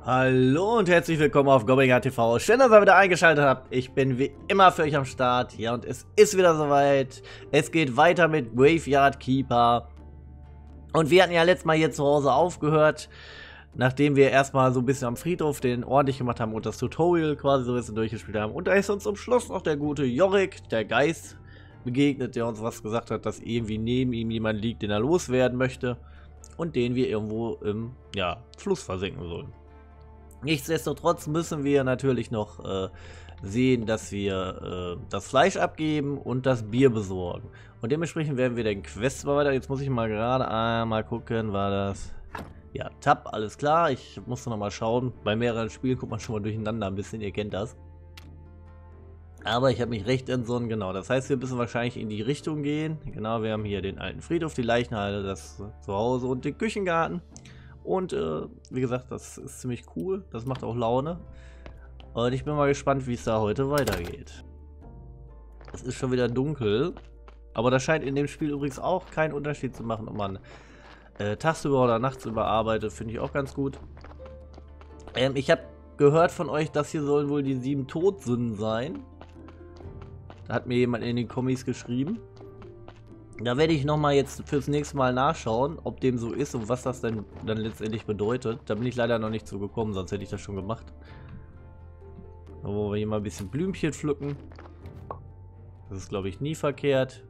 Hallo und herzlich willkommen auf Gobbinga TV. Schön, dass ihr wieder eingeschaltet habt. Ich bin wie immer für euch am Start. Ja, und es ist wieder soweit. Es geht weiter mit Graveyard Keeper. Und wir hatten ja letztes Mal hier zu Hause aufgehört, nachdem wir erstmal so ein bisschen am Friedhof den ordentlich gemacht haben und das Tutorial quasi so ein bisschen durchgespielt haben. Und da ist uns zum Schluss noch der gute Yorick, der Geist, begegnet, der uns was gesagt hat, dass irgendwie neben ihm jemand liegt, den er loswerden möchte. Und den wir irgendwo im Fluss versenken sollen. Nichtsdestotrotz müssen wir natürlich noch sehen, dass wir das Fleisch abgeben und das Bier besorgen. Und dementsprechend werden wir den Quest weiter. Jetzt muss ich mal gerade einmal gucken, war das... Ja, Tab, alles klar. Ich musste noch mal schauen. Bei mehreren Spielen guckt man schon mal durcheinander ein bisschen, ihr kennt das. Aber ich habe mich recht entsonnen, genau. Das heißt, wir müssen wahrscheinlich in die Richtung gehen. Genau, wir haben hier den alten Friedhof, die Leichenhalle, das Zuhause und den Küchengarten. Und wie gesagt, das ist ziemlich cool. Das macht auch Laune. Und ich bin mal gespannt, wie es da heute weitergeht. Es ist schon wieder dunkel. Aber das scheint in dem Spiel übrigens auch keinen Unterschied zu machen, ob man tagsüber oder nachts arbeitet. Finde ich auch ganz gut. Ich habe gehört von euch, das hier sollen wohl die 7 Todsünden sein. Da hat mir jemand in den Kommis geschrieben. Da werde ich nochmal jetzt fürs nächste Mal nachschauen, ob dem so ist und was das denn dann letztendlich bedeutet. Da bin ich leider noch nicht zu gekommen, sonst hätte ich das schon gemacht. Da wollen wir hier mal ein bisschen Blümchen pflücken. Das ist, glaube ich, nie verkehrt.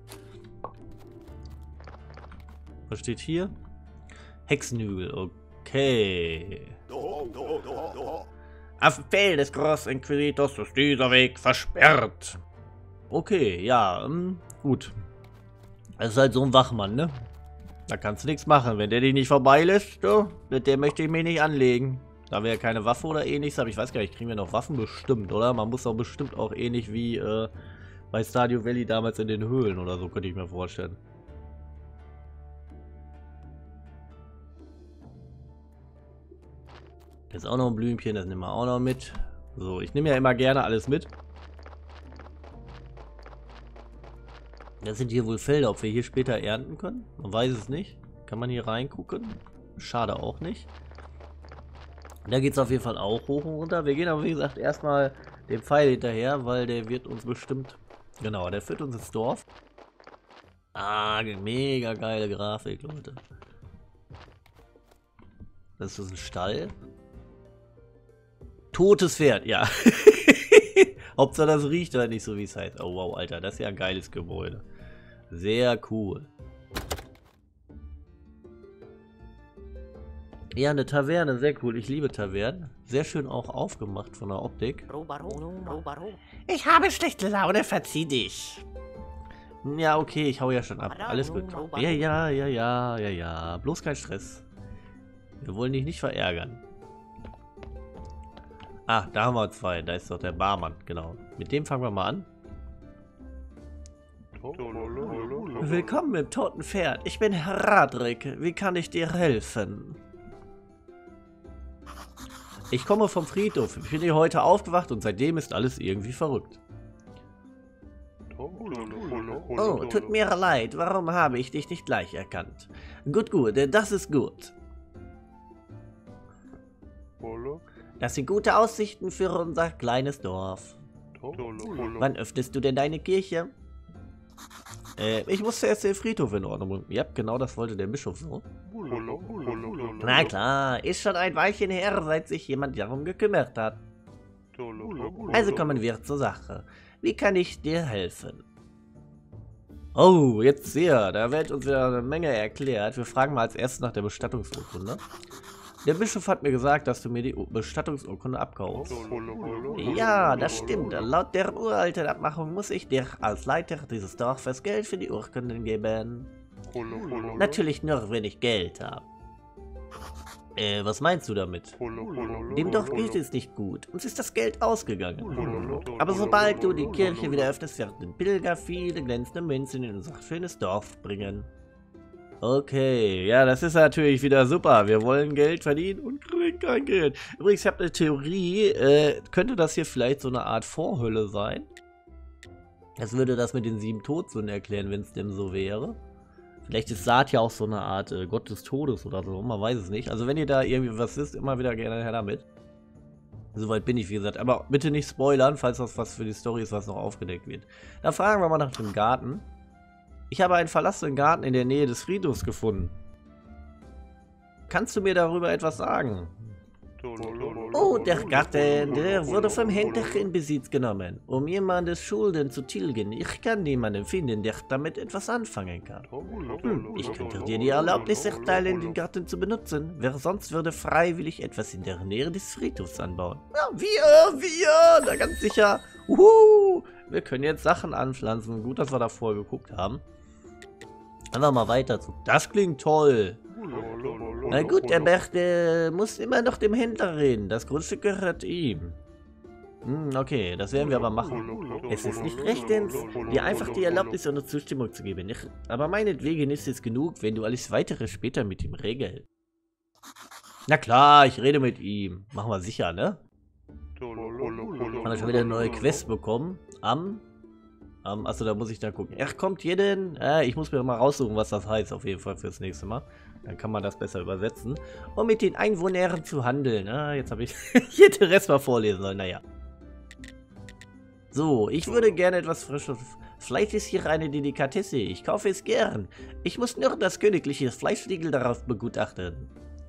Was steht hier? Hexenhügel, okay. Auf Befehl des Großinquisitors ist dieser Weg versperrt. Okay, ja, gut. Das ist halt so ein Wachmann, ne? Da kannst du nichts machen. Wenn der dich nicht vorbeilässt, du, mit dem möchte ich mich nicht anlegen. Da wir ja keine Waffe oder ähnliches haben. Ich weiß gar nicht, kriegen wir noch Waffen? Bestimmt, oder? Man muss doch bestimmt auch ähnlich wie bei Stardew Valley damals in den Höhlen oder so, könnte ich mir vorstellen. Jetzt auch noch ein Blümchen, das nehmen wir auch noch mit. So, ich nehme ja immer gerne alles mit. Das sind hier wohl Felder, ob wir hier später ernten können? Man weiß es nicht. Kann man hier reingucken? Schade auch nicht. Da geht es auf jeden Fall auch hoch und runter. Wir gehen aber wie gesagt erstmal dem Pfeil hinterher, weil der wird uns bestimmt... Genau, der führt uns ins Dorf. Ah, mega geile Grafik, Leute. Das ist ein Stall. Totes Pferd, ja. Hauptsache das riecht halt nicht so, wie es heißt. Oh wow, Alter, das ist ja ein geiles Gebäude. Sehr cool. Ja, eine Taverne, sehr cool. Ich liebe Tavernen. Sehr schön auch aufgemacht von der Optik. Ich habe schlechte Laune, verzieh dich. Ja, okay, ich hau ja schon ab. Alles gut. Ja. Bloß kein Stress. Wir wollen dich nicht verärgern. Ah, da haben wir zwei. Da ist doch der Barmann, genau. Mit dem fangen wir mal an. Willkommen im Toten Pferd. Ich bin Radrik. Wie kann ich dir helfen? Ich komme vom Friedhof. Ich bin hier heute aufgewacht und seitdem ist alles irgendwie verrückt. Oh, tut mir leid. Warum habe ich dich nicht gleich erkannt? Gut, das ist gut. Das sind gute Aussichten für unser kleines Dorf. Wann öffnest du denn deine Kirche? Ich muss zuerst den Friedhof in Ordnung bringen. Ja, genau das wollte der Bischof so. Na klar, ist schon ein Weilchen her, seit sich jemand darum gekümmert hat. Also kommen wir zur Sache. Wie kann ich dir helfen? Oh, jetzt sehr. Da wird uns wieder eine Menge erklärt. Wir fragen mal als erstes nach der Bestattungsurkunde. Der Bischof hat mir gesagt, dass du mir die Bestattungsurkunde abkaufst. Ja, das stimmt. Laut der uralten Abmachung muss ich dir als Leiter dieses Dorfes Geld für die Urkunden geben. Natürlich nur, wenn ich Geld habe. Was meinst du damit? Dem Dorf geht es nicht gut. Uns ist das Geld ausgegangen. Aber sobald du die Kirche wieder öffnest, werden Pilger viele glänzende Münzen in unser schönes Dorf bringen. Okay, ja, das ist natürlich wieder super. Wir wollen Geld verdienen und kriegen kein Geld. Übrigens, ich habe eine Theorie. Könnte das hier vielleicht so eine Art Vorhölle sein? Das würde das mit den 7 Todsünden erklären, wenn es denn so wäre. Vielleicht ist Saat ja auch so eine Art Gott des Todes oder so, man weiß es nicht. Also wenn ihr da irgendwie was wisst, immer wieder gerne her damit. Soweit bin ich, wie gesagt. Aber bitte nicht spoilern, falls das was für die Story ist, was noch aufgedeckt wird. Dann fragen wir mal nach dem Garten. Ich habe einen verlassenen Garten in der Nähe des Friedhofs gefunden. Kannst du mir darüber etwas sagen? Oh, der Garten, der wurde vom Händler in Besitz genommen, um jemandes Schulden zu tilgen. Ich kann niemanden finden, der damit etwas anfangen kann. Ich könnte dir die Erlaubnis erteilen, den Garten zu benutzen. Wer sonst würde freiwillig etwas in der Nähe des Friedhofs anbauen? Ja, wir, da ganz sicher. Wir können jetzt Sachen anpflanzen. Gut, dass wir davor geguckt haben. Einfach mal weiter zu. Das klingt toll. Na gut, der Berchte muss immer noch dem Händler reden. Das Grundstück gehört ihm. Okay, das werden wir aber machen. Es ist nicht rechtens, dir einfach die Erlaubnis und Zustimmung zu geben. Aber meinetwegen ist es genug, wenn du alles Weitere später mit ihm regelst. Na klar, ich rede mit ihm. Machen wir sicher, ne? Haben wir schon wieder eine neue Quest bekommen. Achso, da muss ich da gucken. Er kommt jeden. Ich muss mir mal raussuchen, was das heißt, auf jeden Fall fürs nächste Mal. Dann kann man das besser übersetzen. Um mit den Einwohnern zu handeln. Jetzt habe ich hier den Rest mal vorlesen sollen. Naja. So, ich würde gerne etwas Frisches. Fleisch ist hier eine Delikatesse. Ich kaufe es gern. Ich muss nur das königliche Fleischsiegel darauf begutachten.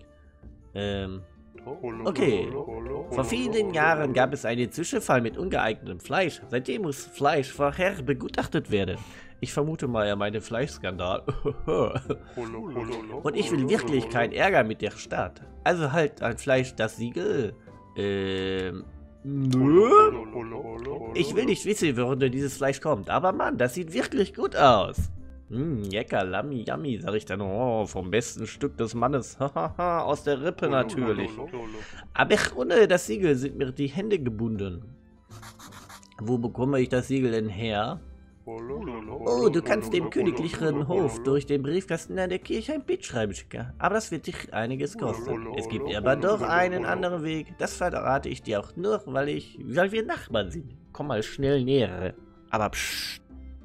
Okay. Vor vielen Jahren gab es einen Zwischenfall mit ungeeignetem Fleisch. Seitdem muss Fleisch vorher begutachtet werden. Ich vermute mal, er meinte Fleischskandal. Und ich will wirklich keinen Ärger mit der Stadt. Also halt ein Fleisch das Siegel. Nö. Ich will nicht wissen, woher dieses Fleisch kommt. Aber Mann, das sieht wirklich gut aus. Lecker, lammi, yummy, sag ich dann. Oh, vom besten Stück des Mannes. Hahaha, aus der Rippe natürlich. Aber ohne das Siegel sind mir die Hände gebunden. Wo bekomme ich das Siegel denn her? Oh, du kannst dem königlichen Hof durch den Briefkasten an der Kirche ein Bittschreiben schicken. Aber das wird dich einiges kosten. Es gibt aber doch einen anderen Weg. Das verrate ich dir auch nur, weil wir Nachbarn sind. Komm mal schnell näher. Aber pssst.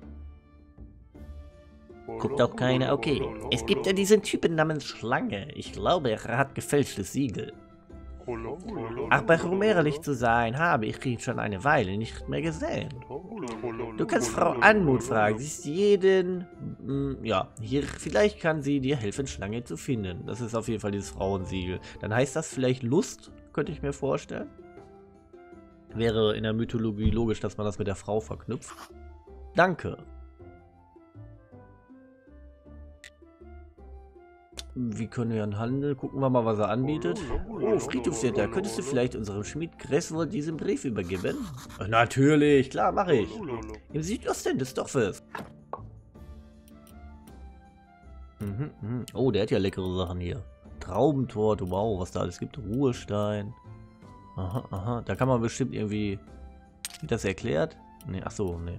Guckt auch keiner. Okay. Es gibt ja diesen Typen namens Schlange. Ich glaube, er hat gefälschtes Siegel. Aber um ehrlich zu sein, habe ich ihn schon eine Weile nicht mehr gesehen. Du kannst Frau Anmut fragen. Sie ist hier, vielleicht kann sie dir helfen, Schlange zu finden. Das ist auf jeden Fall dieses Frauensiegel. Dann heißt das vielleicht Lust, könnte ich mir vorstellen. Wäre in der Mythologie logisch, dass man das mit der Frau verknüpft. Danke. Wie können wir handeln? Gucken wir mal, was er anbietet. Oh, Friedhofsjäger, könntest du vielleicht unserem Schmied Greswold diesen Brief übergeben? Natürlich, klar, mache ich. Im Südosten des Dorfes. Oh, der hat ja leckere Sachen hier. Traubentorte, wow, was da alles gibt. Ruhestein. Aha. Da kann man bestimmt irgendwie... Wird das erklärt? Nee, achso, nee.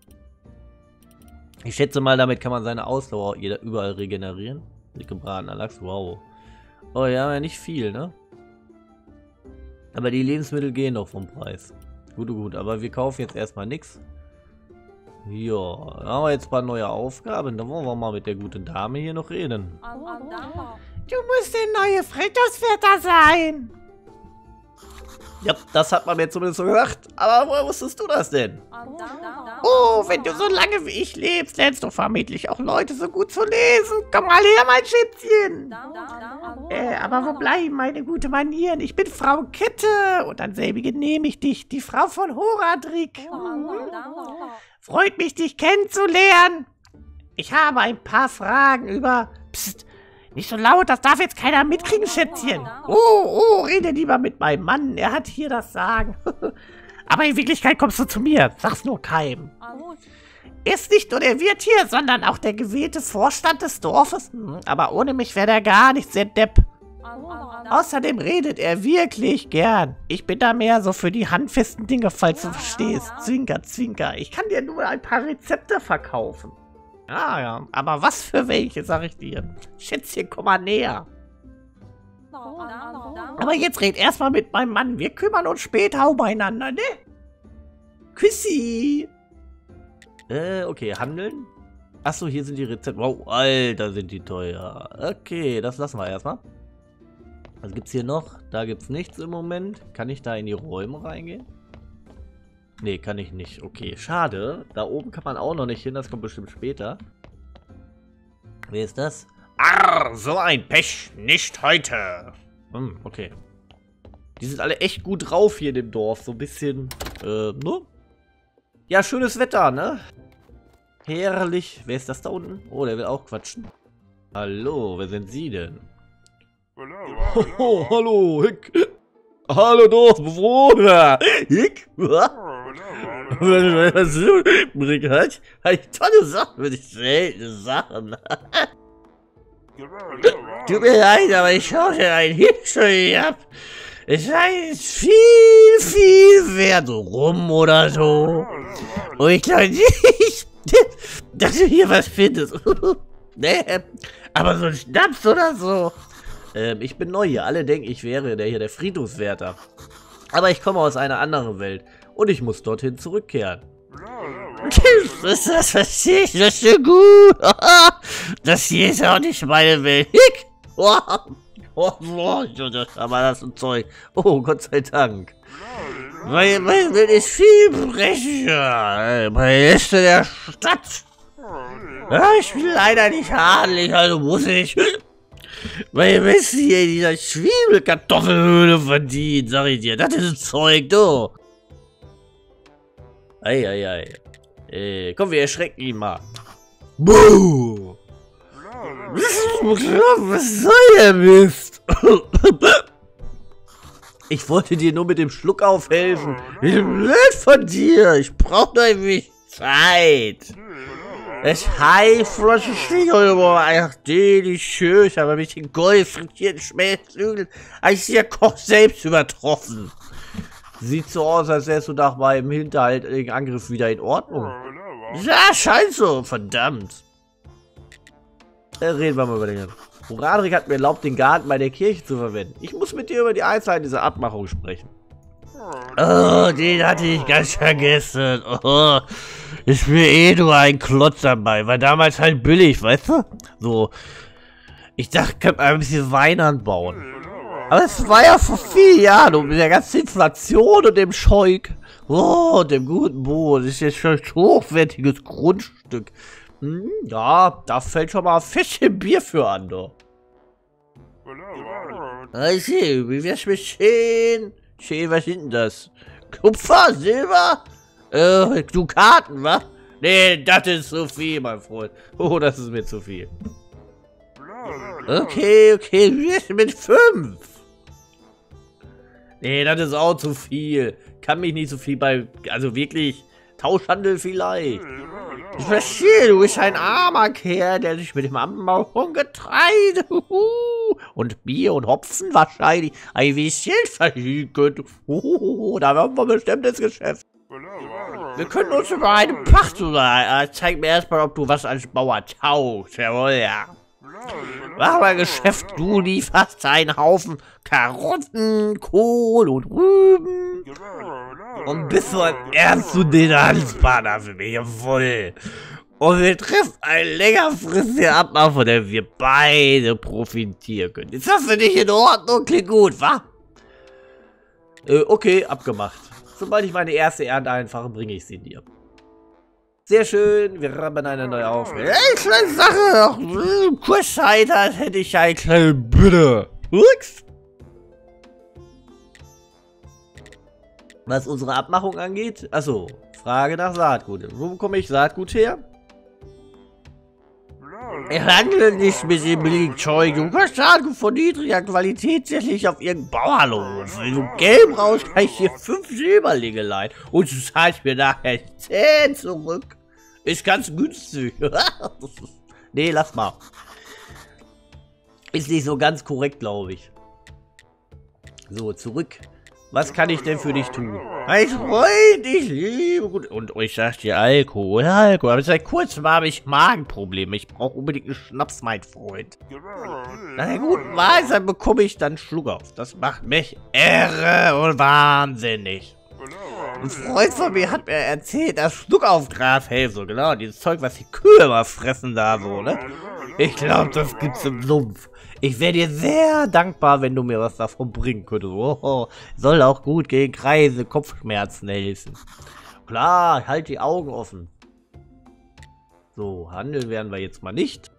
Ich schätze mal, damit kann man seine Ausdauer überall regenerieren. Gebratener Lachs, wow. Oh ja, nicht viel, ne? Aber die Lebensmittel gehen doch vom Preis. Gut, aber wir kaufen jetzt erstmal nichts. Ja, da haben wir jetzt ein paar neue Aufgaben. Da wollen wir mal mit der guten Dame hier noch reden. Du musst der neue Friedhofswärter sein. Ja, das hat man mir zumindest so gesagt. Aber woher wusstest du das denn? Oh, wenn du so lange wie ich lebst, lernst du vermutlich auch Leute so gut zu lesen. Komm mal her, mein Schätzchen. Aber wo bleiben meine guten Manieren? Ich bin Frau Kette und an selbige nehme ich dich, die Frau von Horadrick. Freut mich, dich kennenzulernen. Ich habe ein paar Fragen über... Psst. Nicht so laut, das darf jetzt keiner mitkriegen, Schätzchen. Oh, rede lieber mit meinem Mann, er hat hier das Sagen. Aber in Wirklichkeit kommst du zu mir, sag's nur keinem. Ist nicht nur der Wirt hier, sondern auch der gewählte Vorstand des Dorfes. Aber ohne mich wäre der gar nichts, der Depp. Außerdem redet er wirklich gern. Ich bin da mehr so für die handfesten Dinge, falls du verstehst. Zwinker, zwinker. Ich kann dir nur ein paar Rezepte verkaufen. Ja, aber was für welche, sag ich dir. Schätzchen, komm mal näher. Aber jetzt red erstmal mit meinem Mann. Wir kümmern uns später umeinander, ne? Küssi. Okay, handeln. Achso, hier sind die Rezepte. Wow, Alter, sind die teuer. Okay, das lassen wir erstmal. Was gibt's hier noch? Da gibt's nichts im Moment. Kann ich da in die Räume reingehen? Nee, kann ich nicht. Okay, schade. Da oben kann man auch noch nicht hin. Das kommt bestimmt später. Wer ist das? Arr, so ein Pech, nicht heute. Okay. Die sind alle echt gut drauf hier in dem Dorf. So ein bisschen, ne? Ja, schönes Wetter, ne? Herrlich. Wer ist das da unten? Oh, der will auch quatschen. Hallo, wer sind Sie denn? Oh, hallo, Hick. Hallo, Dorfbewohner. Hick? Was du übrig hast? Tolle Sachen, würde ich seltene Sachen. Tut mir leid, aber ich schaute ein Hirschscheu ab. Es sei viel, viel wert rum oder so. Und ich glaube nicht, dass du hier was findest. Nee, aber so ein Schnaps oder so. Ich bin neu hier. Alle denken, ich wäre der Friedhofswärter. Aber ich komme aus einer anderen Welt. Und ich muss dorthin zurückkehren. Das verstehe ich das so gut. Das hier ist auch nicht meine Welt. Aber das ist ein Zeug. Oh, Gott sei Dank. Meine Welt ist viel brecher. Meine Reste der Stadt. Ja, ich bin leider nicht adelig, also muss ich meine Weste hier in dieser Zwiebelkartoffelhöhle verdienen, sag ich dir. Das ist ein Zeug, du. Eieiei. Komm, wir erschrecken ihn mal. Buh! Was soll der Mist? Ich wollte dir nur mit dem Schluck aufhelfen. Wie blöd von dir. Ich brauche noch ein wenig Zeit. Das Haiflosse Stiegel, ach, deliciös, aber mit den Gold frittierten Schmelzlügeln als der Koch selbst übertroffen. Sieht so aus, als wärst du nach meinem hinterhaltigen Angriff wieder in Ordnung. Ja, scheint so, verdammt. Reden wir mal über den Ganzen. Roderick hat mir erlaubt, den Garten bei der Kirche zu verwenden. Ich muss mit dir über die Einzelheiten dieser Abmachung sprechen. Oh, den hatte ich ganz vergessen. Oh, ist mir eh nur ein Klotz dabei. War damals halt billig, weißt du? So. Ich dachte, ich könnte ein bisschen Wein anbauen. Aber es war ja vor 4 Jahren und mit der ganzen Inflation und dem Scheuk. Oh, dem guten Boden. Das ist jetzt schon ein hochwertiges Grundstück. Ja, da fällt schon mal ein Fässchen Bier für an, doch. Okay, wie wär's mit Schön? Schön, was sind denn das? Kupfer, Silber? Dukaten, wa? Nee, das ist zu viel, mein Freund. Oh, das ist mir zu viel. Okay, wie wär's mit 5? Nee, das ist auch zu viel. Kann mich nicht so viel bei... Also wirklich, Tauschhandel vielleicht. Ich verstehe, du bist ein armer Kerl, der sich mit dem Anbau von Getreide und Bier und Hopfen wahrscheinlich ein bisschen verdienen könnte. Da werden wir bestimmt ins Geschäft. Wir können uns über eine Pacht zeig mir erstmal, ob du was als Bauer taugst. Jawohl, ja. Mach mal Geschäft, du lieferst einen Haufen Karotten, Kohl und Rüben. Und bist du ein ernstzunehmender Handelspartner für mich, jawohl. Und wir treffen eine längerfristige Abmachung, von der wir beide profitieren können. Ist das für dich in Ordnung? Klingt gut, wa? Okay, abgemacht. Sobald ich meine erste Ernte einfache, bringe ich sie dir. Sehr schön, wir haben eine neue Aufgabe. Hey, kleine Sache, kurz Zeit, als hätte ich eine kleine Bitte. Ups. Was unsere Abmachung angeht, achso, Frage nach Saatgut. Wo bekomme ich Saatgut her? Ich handle nicht mit dem billigen Zeug. Du kannst Saatgut von niedriger Qualität sicherlich auf irgendeinen Bauernhof. Wenn du Geld brauchst, kann ich dir 5 Silberlinge leihen. Und du zahlst mir nachher 10 zurück. Ist ganz günstig. Nee, lass mal. Ist nicht so ganz korrekt, glaube ich. So, zurück. Was kann ich denn für dich tun? Mein Freund, ich liebe gut. Und ich sag dir Alkohol. Aber seit kurzem habe ich Magenprobleme. Ich brauche unbedingt einen Schnaps, mein Freund. Na der guten Weisheit bekomme ich dann Schluck auf. Das macht mich irre und wahnsinnig. Ein Freund von mir hat mir erzählt, dass Schluckaufgras hält, so genau, dieses Zeug, was die Kühe immer fressen da so, ne? Ich glaube, das gibt's im Sumpf. Ich wäre dir sehr dankbar, wenn du mir was davon bringen könntest. Oh, soll auch gut gegen Kreise, Kopfschmerzen helfen. Klar, halt die Augen offen. So, handeln werden wir jetzt mal nicht.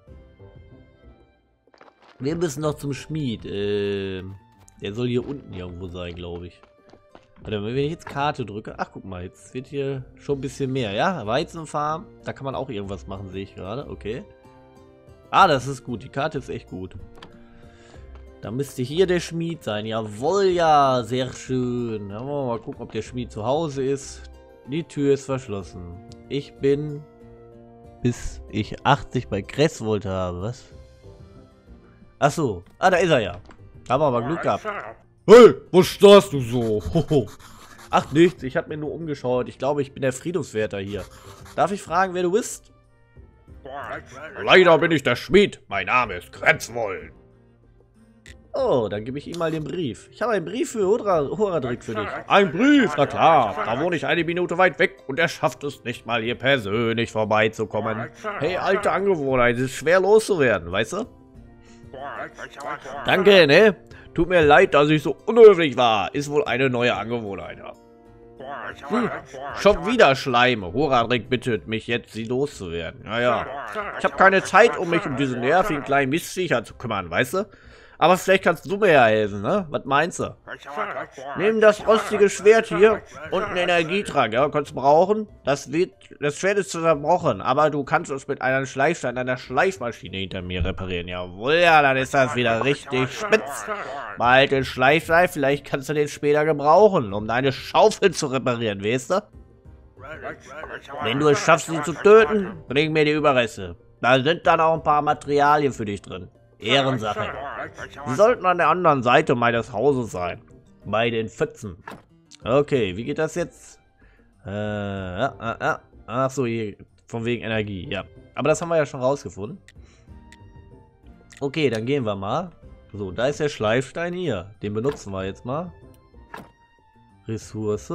Wir müssen noch zum Schmied. Der soll hier unten irgendwo sein, glaube ich. Warte, wenn ich jetzt Karte drücke. Ach, guck mal, jetzt wird hier schon ein bisschen mehr. Ja, Weizenfarm. Da kann man auch irgendwas machen, sehe ich gerade. Okay. Ah, das ist gut. Die Karte ist echt gut. Da müsste hier der Schmied sein. Jawohl, ja. Sehr schön. Dann wollen wir mal gucken, ob der Schmied zu Hause ist. Die Tür ist verschlossen. Ich bin... bis ich 80 bei Cresswold habe. Was? Ach so. Ah, da ist er ja. Haben wir aber Glück gehabt. Hey, wo stehst du so? Ach, nichts. Ich habe mir nur umgeschaut. Ich glaube, ich bin der Friedhofswärter hier. Darf ich fragen, wer du bist? Leider bin ich der Schmied. Mein Name ist Cresswold. Oh, dann gebe ich ihm mal den Brief. Ich habe einen Brief für Horadrick für dich. Ein Brief, na klar. Da wohne ich eine Minute weit weg und er schafft es nicht mal hier persönlich vorbeizukommen. Hey, alte Angewohnheit, es ist schwer loszuwerden, weißt du? Danke, ne? Tut mir leid, dass ich so unhöflich war. Ist wohl eine neue Angewohnheit. Schon wieder Schleime. Horadrick bittet mich jetzt, sie loszuwerden. Naja, ich habe keine Zeit, um mich um diese nervigen kleinen Mistviecher zu kümmern, weißt du? Aber vielleicht kannst du mir ja helfen, ne? Was meinst du? Nimm das rostige Schwert hier und einen Energietrank, ja? Kannst du brauchen. Das Schwert ist zerbrochen, aber du kannst es mit einer Schleifstein, einer Schleifmaschine hinter mir reparieren. Jawohl, ja, dann ist das wieder richtig spitz. Bald den Schleifstein, vielleicht kannst du den später gebrauchen, um deine Schaufel zu reparieren, weißt du? Wenn du es schaffst, sie zu töten, bring mir die Überreste. Da sind dann auch ein paar Materialien für dich drin. Ehrensache. Sie sollten an der anderen Seite meines Hauses sein. Bei den Pfützen. Okay, wie geht das jetzt? Ach so, hier, von wegen Energie, ja. Aber das haben wir ja schon rausgefunden. Okay, dann gehen wir mal. So, da ist der Schleifstein hier. Den benutzen wir jetzt mal. Ressource.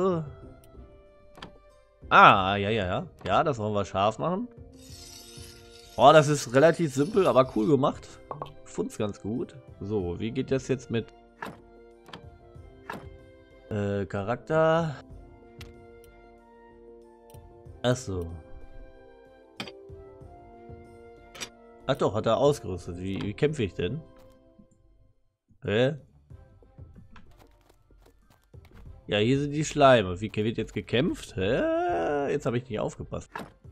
Ah, ja. Ja, das wollen wir scharf machen. Oh, das ist relativ simpel, aber cool gemacht. Ich find's ganz gut. So, wie geht das jetzt mit Charakter? Achso. Ach doch, hat er ausgerüstet. Wie kämpfe ich denn? Hä? Ja, hier sind die Schleime. Wie wird jetzt gekämpft? Hä? Jetzt habe ich nicht aufgepasst.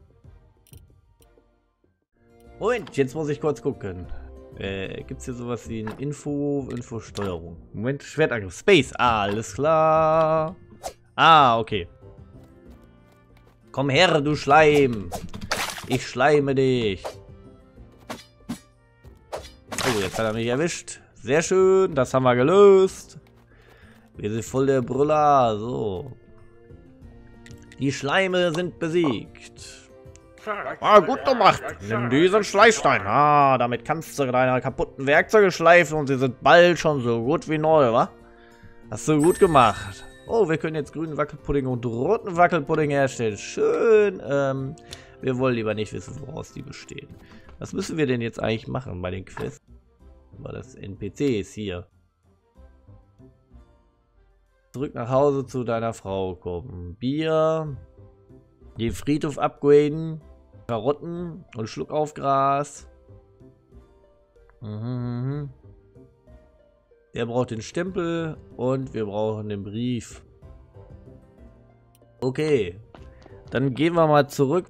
Moment, jetzt muss ich kurz gucken. Gibt es hier sowas wie ein Infosteuerung? Moment, Schwertangriff. Space. Ah, alles klar. Ah, okay. Komm her, du Schleim. Ich schleime dich. Oh, jetzt hat er mich erwischt. Sehr schön, das haben wir gelöst. Wir sind voll der Brüller. So. Die Schleime sind besiegt. Ah, gut gemacht. Nimm diesen Schleifstein. Ah, damit kannst du deine kaputten Werkzeuge schleifen und sie sind bald schon so gut wie neu, wa? Hast du gut gemacht. Oh, wir können jetzt grünen Wackelpudding und roten Wackelpudding herstellen. Schön. Wir wollen lieber nicht wissen, woraus die bestehen. Was müssen wir denn jetzt eigentlich machen bei den Quests? War das NPCs hier? Zurück nach Hause zu deiner Frau kommen. Bier. Den Friedhof upgraden. Karotten und Schluckaufgras. Der braucht den Stempel und wir brauchen den Brief. Okay. Dann gehen wir mal zurück.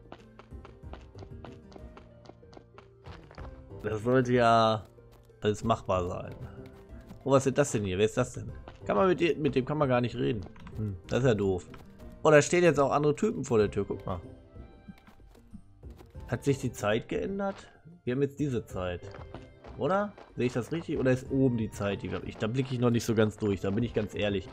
Das sollte ja alles machbar sein. Oh, was ist das denn hier? Wer ist das denn? Kann man mit dem kann man gar nicht reden. Das ist ja doof. Oh, da stehen jetzt auch andere Typen vor der Tür. Guck mal. Hat sich die Zeit geändert? Wir haben jetzt diese Zeit. Oder? Sehe ich das richtig? Oder ist oben die Zeit? Da blicke ich noch nicht so ganz durch. Da bin ich ganz ehrlich.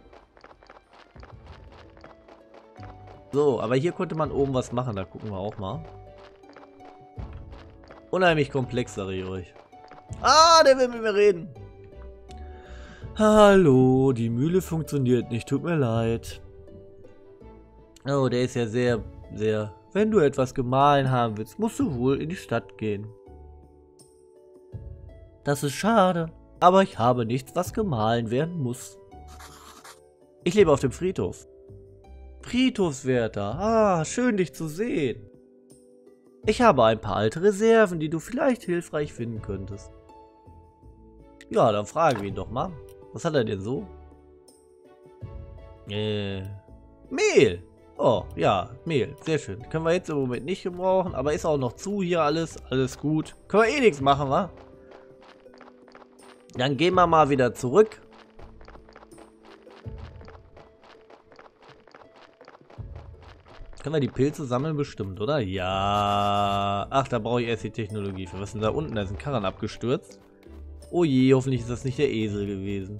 So, aber hier konnte man oben was machen. Da gucken wir auch mal. Unheimlich komplex, sage ich euch. Ah, der will mit mir reden. Hallo, die Mühle funktioniert nicht. Tut mir leid. Oh, der ist ja sehr, sehr... Wenn du etwas gemahlen haben willst, musst du wohl in die Stadt gehen. Das ist schade, aber ich habe nichts, was gemahlen werden muss. Ich lebe auf dem Friedhof. Friedhofswärter, ah, schön dich zu sehen. Ich habe ein paar alte Reserven, die du vielleicht hilfreich finden könntest. Ja, dann fragen wir ihn doch mal. Was hat er denn so? Mehl. Oh, ja, Mehl. Sehr schön. Können wir jetzt im Moment nicht gebrauchen, aber ist auch noch zu hier alles. Alles gut. Können wir eh nichts machen, wa? Dann gehen wir mal wieder zurück. Können wir die Pilze sammeln bestimmt, oder? Ja. Ach, da brauche ich erst die Technologie für. Was ist denn da unten? Da ist ein Karren abgestürzt. Oh je, hoffentlich ist das nicht der Esel gewesen.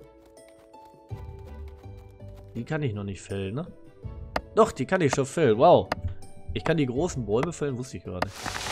Die kann ich noch nicht fällen, ne? Doch, die kann ich schon fällen. Wow. Ich kann die großen Bäume fällen, wusste ich gerade.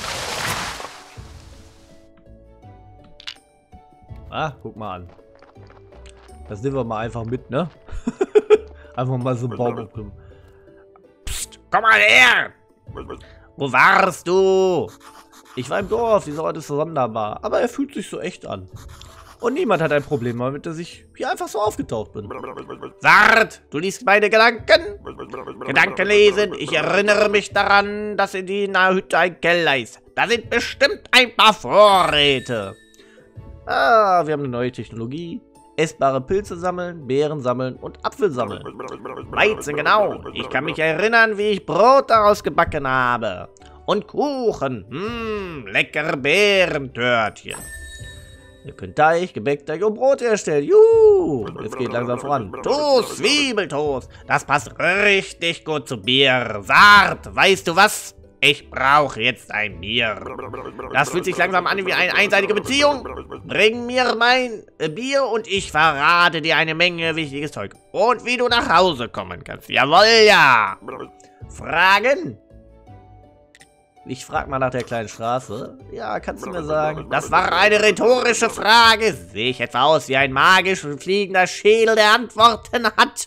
Ah, guck mal an. Das nehmen wir mal einfach mit, ne? Einfach mal so einen Baum abnehmen. Psst, komm mal her! Wo warst du? Ich war im Dorf, dieser Ort ist sonderbar, aber er fühlt sich so echt an. Und niemand hat ein Problem damit, dass ich hier einfach so aufgetaucht bin. Sart, du liest meine Gedanken? Gedanken lesen, ich erinnere mich daran, dass in die nahe Hütte ein Keller ist. Da sind bestimmt ein paar Vorräte. Ah, wir haben eine neue Technologie. Essbare Pilze sammeln, Beeren sammeln und Apfel sammeln. Weizen, genau. Ich kann mich erinnern, wie ich Brot daraus gebacken habe. Und Kuchen. Leckere Beerentörtchen. Ihr könnt Teig, Gebäck, Teig und Brot herstellen. Juhu! Es geht langsam voran. Toast, Zwiebeltoast. Das passt richtig gut zu Bier. Sart, weißt du was? Ich brauche jetzt ein Bier. Das fühlt sich langsam an wie eine einseitige Beziehung. Bring mir mein Bier und ich verrate dir eine Menge wichtiges Zeug. Und wie du nach Hause kommen kannst. Jawohl, ja. Fragen? Ich frag mal nach der kleinen Straße. Ja, kannst du mir sagen? Das war eine rhetorische Frage. Sehe ich etwa aus wie ein magisch fliegender Schädel, der Antworten hat?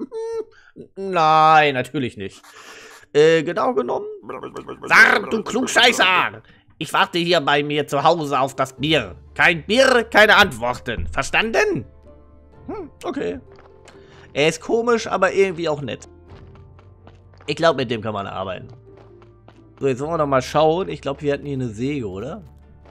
Nein, natürlich nicht. Genau genommen? Sart, du Klugscheißer! Ich warte hier bei mir zu Hause auf das Bier. Kein Bier, keine Antworten. Verstanden? Okay. Er ist komisch, aber irgendwie auch nett. Ich glaube, mit dem kann man arbeiten. So, jetzt wollen wir noch mal schauen. Ich glaube, wir hatten hier eine Säge, oder?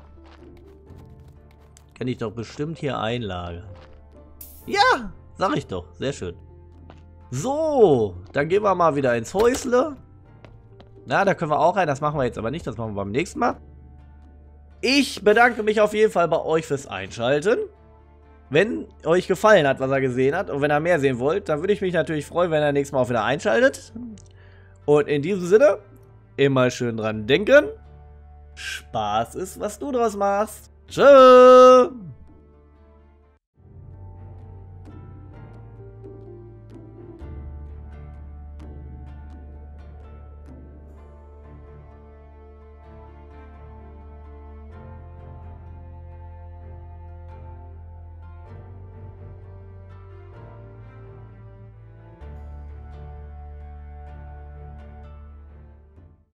Kann ich doch bestimmt hier einlagern. Ja, sag ich doch. Sehr schön. So, dann gehen wir mal wieder ins Häusle. Na, da können wir auch rein. Das machen wir jetzt aber nicht. Das machen wir beim nächsten Mal. Ich bedanke mich auf jeden Fall bei euch fürs Einschalten. Wenn euch gefallen hat, was ihr gesehen habt, und wenn ihr mehr sehen wollt, dann würde ich mich natürlich freuen, wenn ihr nächstes Mal auch wieder einschaltet. Und in diesem Sinne, immer schön dran denken. Spaß ist, was du draus machst. Tschüss.